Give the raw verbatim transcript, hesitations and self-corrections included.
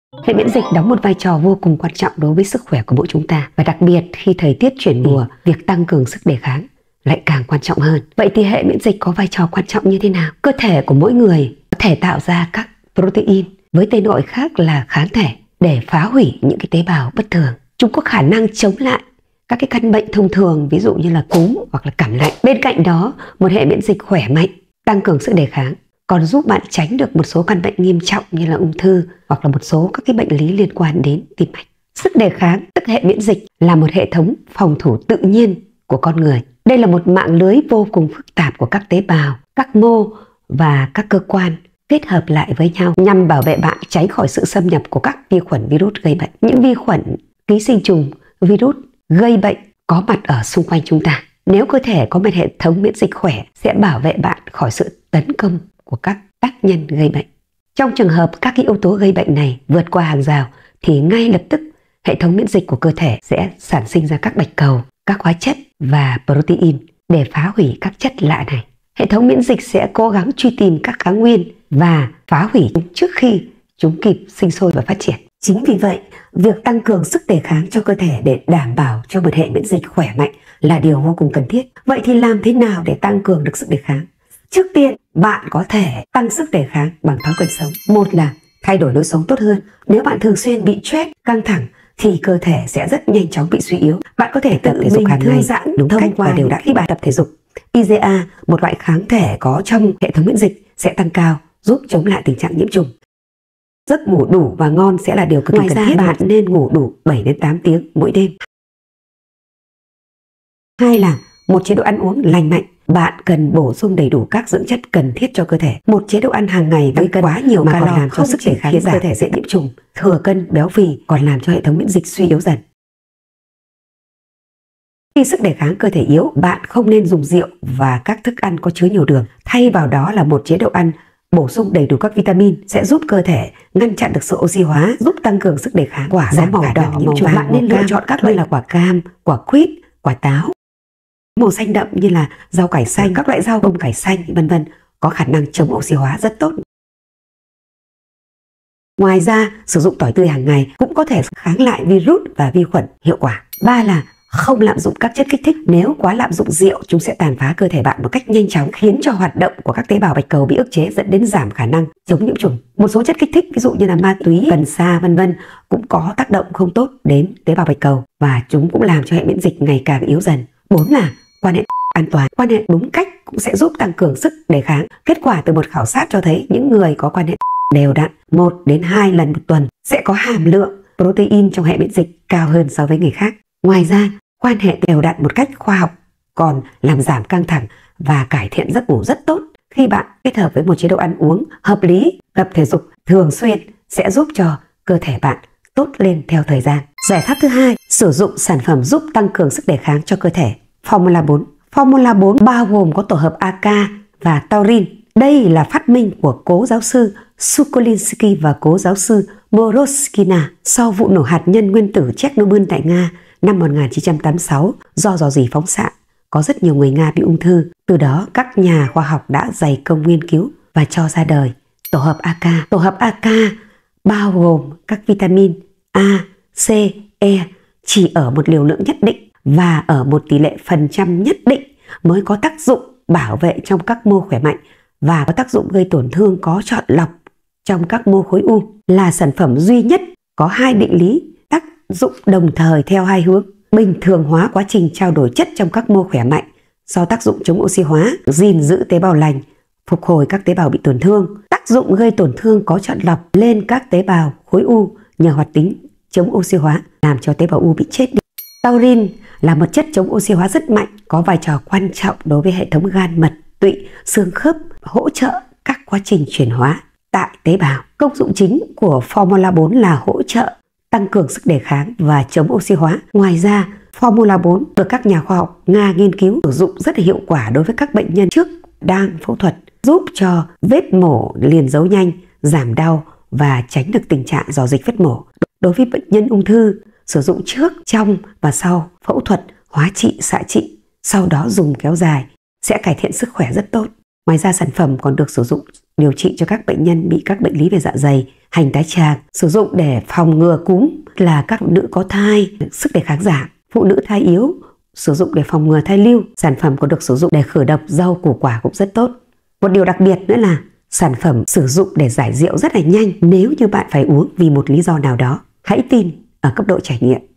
Hệ miễn dịch đóng một vai trò vô cùng quan trọng đối với sức khỏe của mỗi chúng ta, và đặc biệt khi thời tiết chuyển mùa, việc tăng cường sức đề kháng lại càng quan trọng hơn. Vậy thì hệ miễn dịch có vai trò quan trọng như thế nào? Cơ thể của mỗi người có thể tạo ra các protein với tên gọi khác là kháng thể để phá hủy những cái tế bào bất thường. Chúng có khả năng chống lại các cái căn bệnh thông thường, ví dụ như là cúm hoặc là cảm lạnh. Bên cạnh đó, một hệ miễn dịch khỏe mạnh, tăng cường sức đề kháng còn giúp bạn tránh được một số căn bệnh nghiêm trọng như là ung thư hoặc là một số các cái bệnh lý liên quan đến tim mạch. Sức đề kháng, tức hệ miễn dịch, là một hệ thống phòng thủ tự nhiên của con người. Đây là một mạng lưới vô cùng phức tạp của các tế bào, các mô và các cơ quan kết hợp lại với nhau nhằm bảo vệ bạn tránh khỏi sự xâm nhập của các vi khuẩn, virus gây bệnh. Những vi khuẩn, ký sinh trùng, virus gây bệnh có mặt ở xung quanh chúng ta. Nếu cơ thể có một hệ thống miễn dịch khỏe sẽ bảo vệ bạn khỏi sự tấn công của các tác nhân gây bệnh. Trong trường hợp các cái yếu tố gây bệnh này vượt qua hàng rào thì ngay lập tức hệ thống miễn dịch của cơ thể sẽ sản sinh ra các bạch cầu, các hóa chất và protein để phá hủy các chất lạ này. Hệ thống miễn dịch sẽ cố gắng truy tìm các kháng nguyên và phá hủy chúng trước khi chúng kịp sinh sôi và phát triển. Chính vì vậy, việc tăng cường sức đề kháng cho cơ thể để đảm bảo cho một hệ miễn dịch khỏe mạnh là điều vô cùng cần thiết. Vậy thì làm thế nào để tăng cường được sức đề kháng? Trước tiên, bạn có thể tăng sức đề kháng bằng thói quen sống. Một là thay đổi lối sống tốt hơn. Nếu bạn thường xuyên bị stress, căng thẳng thì cơ thể sẽ rất nhanh chóng bị suy yếu. Bạn có thể tự thể dục hàng ngày giãn đúng cách và đều đặn khi bạn tập thể dục. i giê a, một loại kháng thể có trong hệ thống miễn dịch, sẽ tăng cao, giúp chống lại tình trạng nhiễm trùng. Giấc ngủ đủ và ngon sẽ là điều cực kỳ cần thiết. Bạn nên ngủ đủ bảy đến tám tiếng mỗi đêm. Hai là một chế độ ăn uống lành mạnh. Bạn cần bổ sung đầy đủ các dưỡng chất cần thiết cho cơ thể. Một chế độ ăn hàng ngày với cân quá nhiều mà còn làm cho sức đề kháng giảm, cơ thể dễ nhiễm trùng. Thừa cân, béo phì còn làm cho hệ thống miễn dịch suy yếu dần. Khi sức đề kháng cơ thể yếu, bạn không nên dùng rượu và các thức ăn có chứa nhiều đường. Thay vào đó là một chế độ ăn bổ sung đầy đủ các vitamin sẽ giúp cơ thể ngăn chặn được sự oxy hóa, giúp tăng cường sức đề kháng. Quả có màu đỏ, màu vàng, bạn nên lựa chọn các loại là quả cam, quả quýt, quả táo. Màu xanh đậm như là rau cải xanh, các loại rau bông cải xanh, vân vân có khả năng chống oxy hóa rất tốt. Ngoài ra, sử dụng tỏi tươi hàng ngày cũng có thể kháng lại virus và vi khuẩn hiệu quả. Ba là không lạm dụng các chất kích thích. Nếu quá lạm dụng rượu, chúng sẽ tàn phá cơ thể bạn một cách nhanh chóng, khiến cho hoạt động của các tế bào bạch cầu bị ức chế, dẫn đến giảm khả năng chống nhiễm trùng. Một số chất kích thích ví dụ như là ma túy, cần sa, vân vân cũng có tác động không tốt đến tế bào bạch cầu và chúng cũng làm cho hệ miễn dịch ngày càng yếu dần. Bốn là quan hệ an toàn. Quan hệ đúng cách cũng sẽ giúp tăng cường sức đề kháng. Kết quả từ một khảo sát cho thấy những người có quan hệ đều đặn một đến hai lần một tuần sẽ có hàm lượng protein trong hệ miễn dịch cao hơn so với người khác. Ngoài ra, quan hệ đều đặn một cách khoa học còn làm giảm căng thẳng và cải thiện giấc ngủ rất tốt. Khi bạn kết hợp với một chế độ ăn uống hợp lý, tập thể dục thường xuyên sẽ giúp cho cơ thể bạn tốt lên theo thời gian. Giải pháp thứ hai, sử dụng sản phẩm giúp tăng cường sức đề kháng cho cơ thể. Formula bốn. Formula bốn bao gồm có tổ hợp a ca và taurin. Đây là phát minh của cố giáo sư Sukolinsky và cố giáo sư Moroskina sau vụ nổ hạt nhân nguyên tử Chernobyl tại Nga năm một nghìn chín trăm tám mươi sáu do rò rỉ phóng xạ. Có rất nhiều người Nga bị ung thư. Từ đó các nhà khoa học đã dày công nghiên cứu và cho ra đời tổ hợp a ca. Tổ hợp a ca bao gồm các vitamin A, C, E chỉ ở một liều lượng nhất định và ở một tỷ lệ phần trăm nhất định mới có tác dụng bảo vệ trong các mô khỏe mạnh và có tác dụng gây tổn thương có chọn lọc trong các mô khối u. Là sản phẩm duy nhất có hai định lý tác dụng đồng thời theo hai hướng: bình thường hóa quá trình trao đổi chất trong các mô khỏe mạnh do tác dụng chống oxy hóa, gìn giữ tế bào lành, phục hồi các tế bào bị tổn thương. Tác dụng gây tổn thương có chọn lọc lên các tế bào khối u nhờ hoạt tính chống oxy hóa, làm cho tế bào u bị chết đi. Taurin là một chất chống oxy hóa rất mạnh, có vai trò quan trọng đối với hệ thống gan, mật, tụy, xương khớp, hỗ trợ các quá trình chuyển hóa tại tế bào. Công dụng chính của Formula bốn là hỗ trợ tăng cường sức đề kháng và chống oxy hóa. Ngoài ra, Formula bốn được các nhà khoa học Nga nghiên cứu sử dụng rất hiệu quả đối với các bệnh nhân trước đang phẫu thuật, giúp cho vết mổ liền dấu nhanh, giảm đau và tránh được tình trạng rò dịch vết mổ. Đối với bệnh nhân ung thư, sử dụng trước, trong và sau phẫu thuật, hóa trị, xạ trị, sau đó dùng kéo dài sẽ cải thiện sức khỏe rất tốt. Ngoài ra, sản phẩm còn được sử dụng điều trị cho các bệnh nhân bị các bệnh lý về dạ dày Hành tá tràng sử dụng để phòng ngừa cúm là các phụ nữ có thai, sức đề kháng giảm. Phụ nữ thai yếu sử dụng để phòng ngừa thai lưu. Sản phẩm còn được sử dụng để khử độc rau củ quả cũng rất tốt. Một điều đặc biệt nữa là sản phẩm sử dụng để giải rượu rất là nhanh nếu như bạn phải uống vì một lý do nào đó. Hãy tin ở cấp độ trải nghiệm.